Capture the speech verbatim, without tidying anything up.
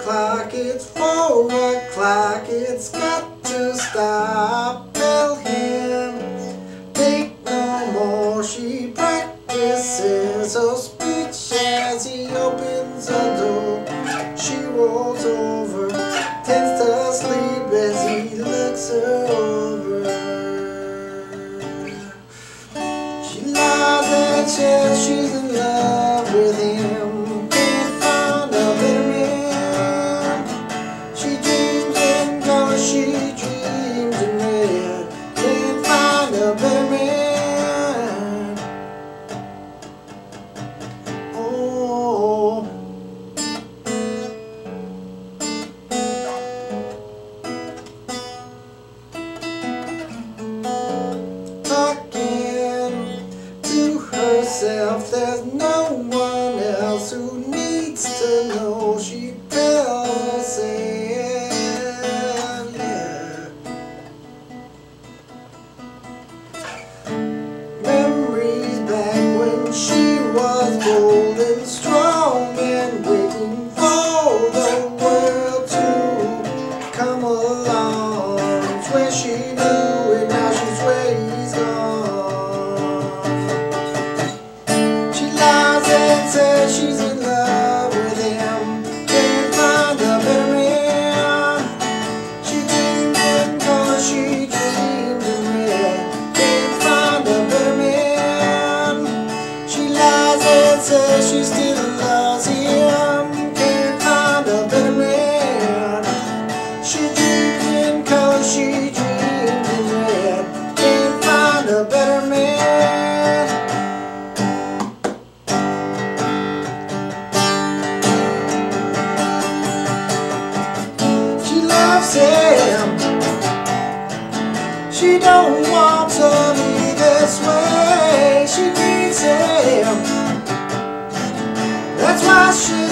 o'clock, it's four o'clock, it's got to stop. Tell him, think no more. She practices her speech as he opens the door. She rolls over, tends to sleep as he looks her over. She lies and says she's in love with him. Can't find a better man. She dreams in color, she dreams in red. Can't find a better man. Oh, talking to herself, there's no one else who needs to know. She tells herself, yeah. Memories back when she was bold and strong and waiting for the world to come along. Where she knew it, now she's where he's gone. She lies and says she's in love with him. Can't find a better man. She dreams in color, she dreams in red. Can't find a better man. She lies and says she still loves him. Can't find a better man. She dreams in color, she dreams in red. Can't find a better man. She loves him. She don't want to be this way. She needs him. That's why she